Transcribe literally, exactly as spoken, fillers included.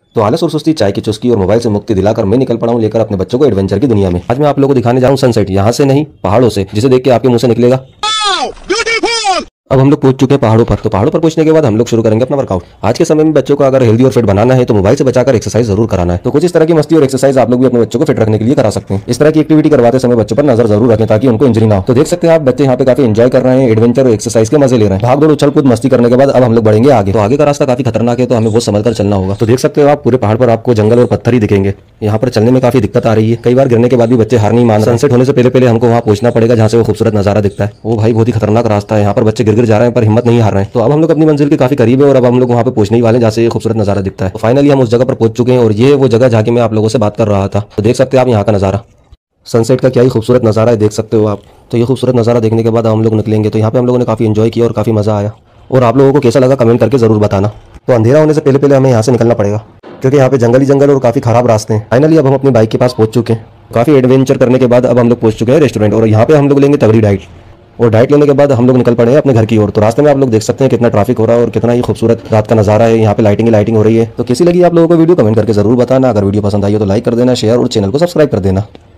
तो आलस और सुस्ती, चाय की चुस्की और मोबाइल से मुक्ति दिलाकर मैं निकल पड़ा हूँ लेकर अपने बच्चों को एडवेंचर की दुनिया में। आज मैं आप लोगों को दिखाने जाऊँ सनसेट, यहाँ से नहीं पहाड़ों से, जिसे देख के आपके मुंह से निकलेगा अब हम लोग पहुंच चुके हैं पहाड़ों पर। तो पहाड़ों पर पहुंचने के बाद हम लोग शुरू करेंगे अपना वर्कआउट। आज के समय में बच्चों को अगर हेल्दी और फिट बनाना है तो मोबाइल से बचाकर एक्सरसाइज जरूर कराना है। तो कुछ इस तरह की मस्ती और एक्सरसाइज आप लोग भी अपने बच्चों को फिट रखने के लिए करा सकते हैं। इस तरह की एक्टिविटी करवाते समय बच्चों पर नजर जरूर रखें ताकि उनको इंजरी ना हो। तो देख सकते हैं आप बच्चे यहाँ पे काफी एंजॉय कर रहे हैं, एडवेंचर और एक्सरसाइज के मजे ले रहे हैं। भाग दौड़ उछल कूद मस्ती करने के बाद अब हम लोग बढ़ेंगे आगे। तो आगे का रास्ता काफी खतरनाक है, तो हमें बहुत समझ कर चलना होगा। तो देख सकते हो आप पूरे पहाड़ पर आपको जंगल और पत्थर ही दिखेंगे। यहाँ पर चलने में काफी दिक्कत आ रही है, कई बार गिरने के बाद भी बच्चे हार नहीं मान रहे। सनसेट होने से पहले पहले हमको वहाँ पहुंचना पड़ेगा जहाँ से वो खूबसूरत नजारा दिखता है। वो भाई बहुत ही खतरनाक रास्ता है, यहाँ पर बच्चे गिर गिर जा रहे हैं पर हिम्मत नहीं हार रहे हैं। तो अब हम लोग अपनी मंजिल के काफी करीब है और अब हम लोग वहाँ पे पहुंचने ही वाले हैं जहाँ से ये खूबसूरत नजारा दिखता है। तो फाइनली हम उस जगह पर पहुंच चुके हैं और ये वो जगह जहाँ की मैं आप लोगों से बात कर रहा था। तो देख सकते हैं आप यहाँ का नजारा, सनसेट का क्या ही खूबसूरत नजारा है, देख सकते हो आप। तो ये खूबसूरत नजारा देखने के बाद हम लोग निकलेंगे। तो यहाँ पे हम लोगों ने काफी एंजॉय किया और काफी मजा आया। और आप लोगों को कैसा लगा कमेंट करके जरूर बताना। तो अंधेरा होने से पहले पहले हमें यहाँ से निकलना पड़ेगा क्योंकि यहाँ पे जंगल ही जंगल और काफी खराब रास्ते हैं। फाइनली अब हम अपनी बाइक के पास पहुंच चुके हैं। काफी एडवेंचर करने के बाद अब हम लोग पहुंच चुके हैं रेस्टोरेंट और यहाँ पे हम लोग लेंगे तगड़ी डाइट। और डाइट लेने के बाद हम लोग निकल पड़े हैं अपने घर की ओर। तो रास्ते में आप लोग देख सकते हैं कितना ट्रैफिक हो रहा है और कितना ही खूबसूरत रात का नजारा है। यहाँ पे लाइटिंग ही लाइटिंग हो रही है। तो कैसी लगी आप लोगों को वीडियो कमेंट करके जरूर बताना। अगर वीडियो पसंद आई हो तो लाइक कर देना, शेयर और चैनल को सब्सक्राइब कर देना।